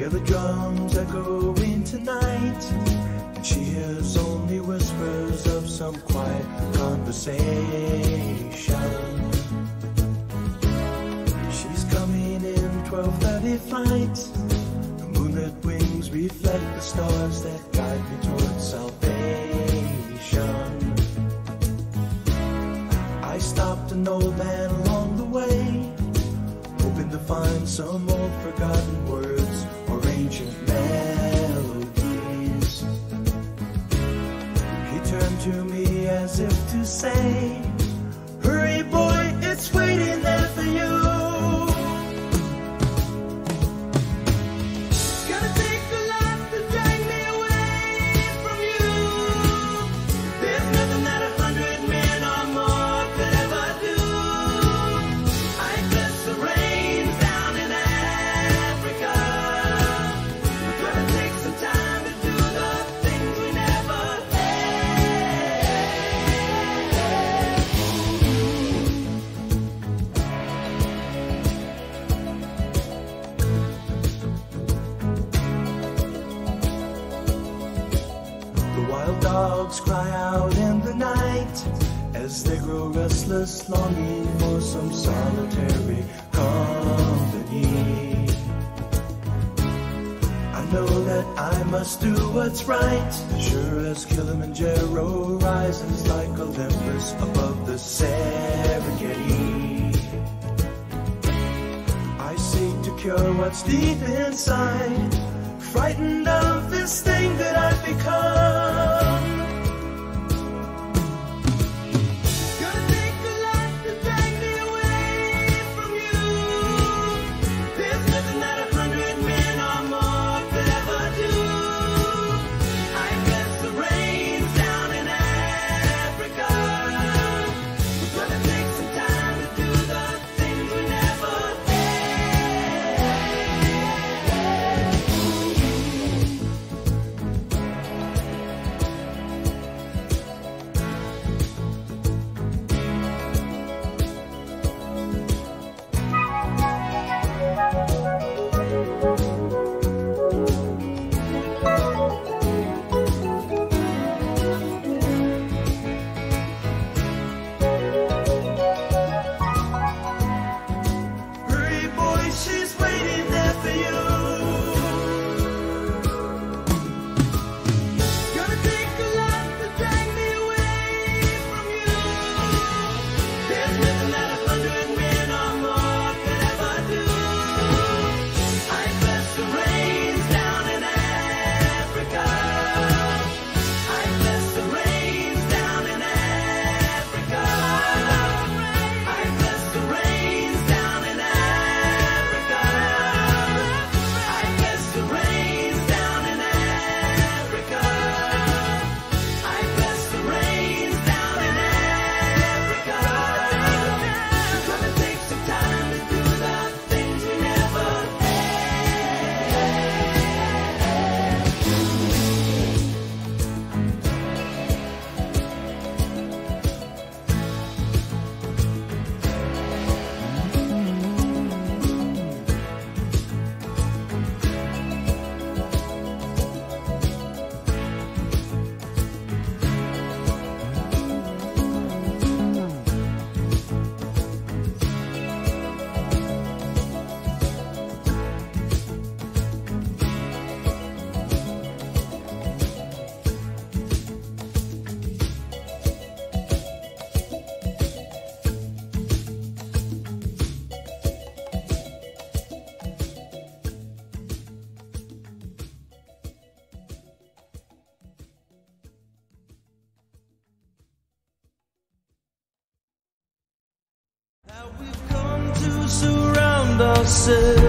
hear the drums echoing tonight, and she hears only whispers of some quiet conversation. She's coming in 12:30 flight. The moonlit wings reflect the stars that guide me towards salvation. I stopped an old man along the way, hoping to find some old forgotten words or ancient melodies. He turned to me as if to say, hurry boy, it's waiting there for you. Dogs cry out in the night as they grow restless, longing for some solitary company. I know that I must do what's right, as sure as Kilimanjaro rises like Olympus above the Serengeti. I seek to cure what's deep inside, frightened of this thing that I've become. We've come to surround ourselves